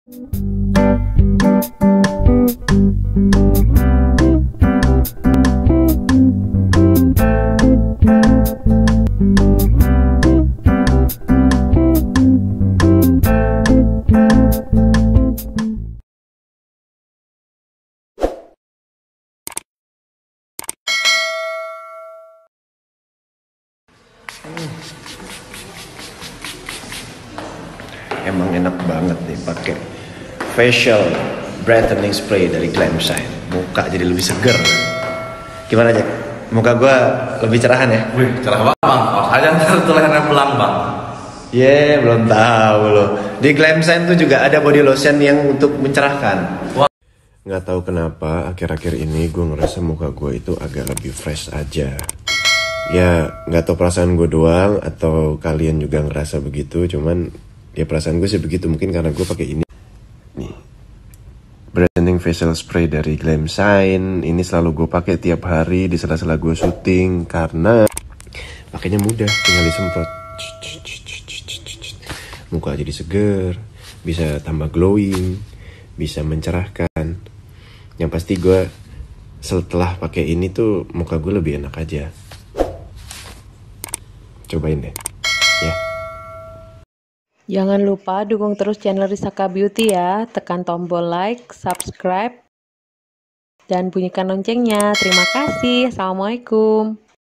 Emang enak banget nih pakai facial brightening spray dari Glamshine. Muka jadi lebih seger. Gimana Jack? Muka gue lebih cerahan ya? Wih, cerah banget bang. Awas aja ntar tuh lehernya belang bang. Belum tahu loh. Di Glamshine tuh juga ada body lotion yang untuk mencerahkan. Wah. Nggak tahu kenapa akhir-akhir ini gue ngerasa muka gue itu agak lebih fresh aja. Ya nggak tahu perasaan gue doang atau kalian juga ngerasa begitu. Cuman ya perasaan gue sih begitu, mungkin karena gue pakai ini nih, brightening facial spray dari Glamshine. Ini selalu gue pakai tiap hari di sela-sela gue syuting karena pakainya mudah, tinggal disemprot, muka jadi seger, bisa tambah glowing, bisa mencerahkan. Yang pasti gue setelah pakai ini tuh muka gue lebih enak aja. Cobain deh ya. Jangan lupa dukung terus channel Rizaka Beauty ya. Tekan tombol like, subscribe, dan bunyikan loncengnya. Terima kasih. Assalamualaikum.